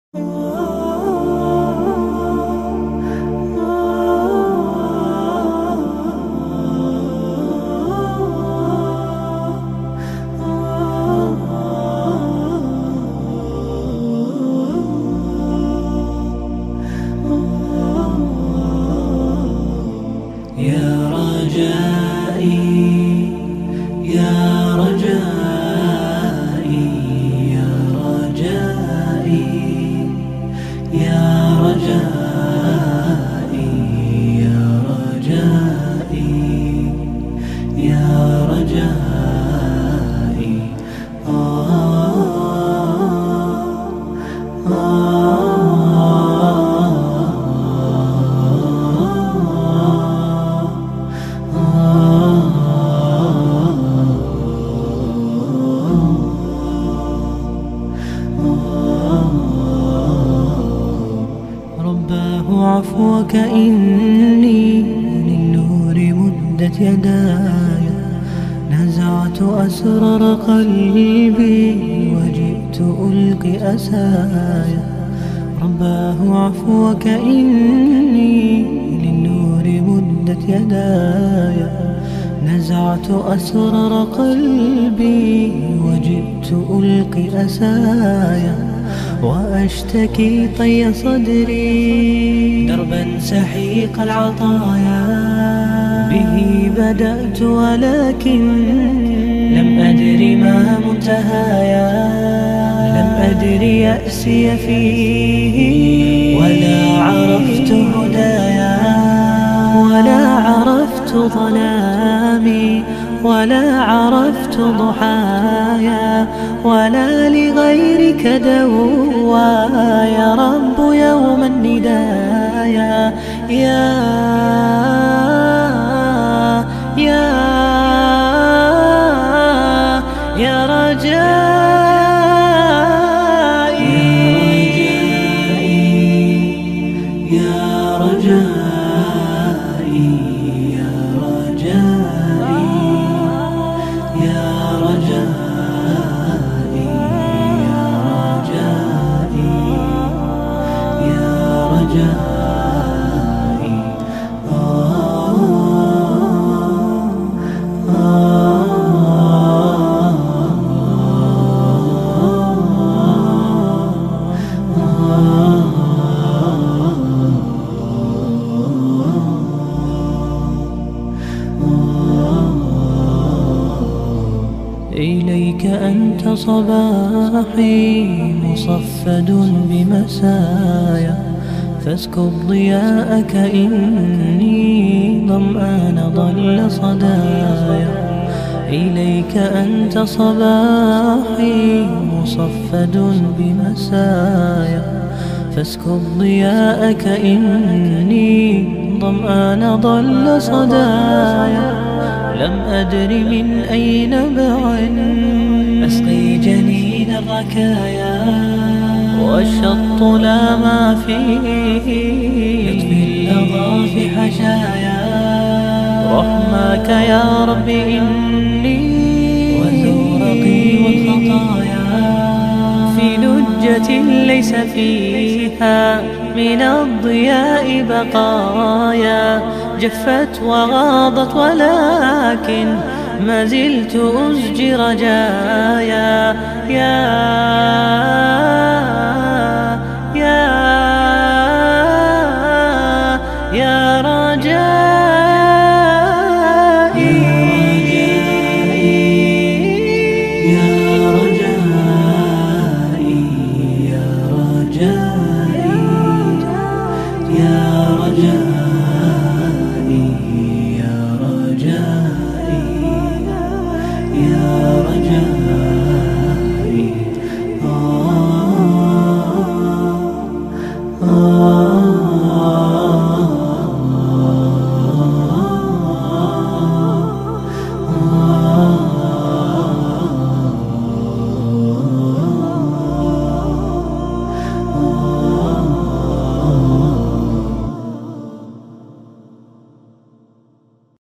يا رجائي يا رجائي يا رجائي يا رجائي يا رجائي يا رجائي رباه عفوك إني للنور مدت يداي، نزعت أسرار قلبي وجئت ألقي أساي. رباه عفوك إني للنور مدت يداي، نزعت أسرار قلبي وجئت ألقي أساي. وأشتكي طي صدري دربا سحيق العطايا، به بدأت ولكن لم أدر ما منتهايا. لم أدر يأسي فيه ولا عرفت هدايا، ولا عرفت ظلامي ولا عرفت ضحايا، ولا لغيرك دوايا. رب يوم الندايا يا رجائي يا رجائي يا رجائي يا رجائي يا رجائي يا رجائي إليك أنت صباحي مصفد بمسايا، فاسكب ضياءك إني ظمآن ضل صدايا. إليك أنت صباحي مصفد بمسايا، فاسكب ضياءك إني ظمآن ضل صدايا. لم أدر من أي نبع أسقي جنين الركايا، والشط لا ما فيه يطفي اللظى في حشايا. رحماك يا رب إني وزورقي والخطايا، في لجة ليس فيها من الضياء بقايا. جفت وغاضت ولكن ما زلت أزجي رجايا. يا رجائي يا رجائي يا رجائي يا رجائي يا رجائي يا رجائي.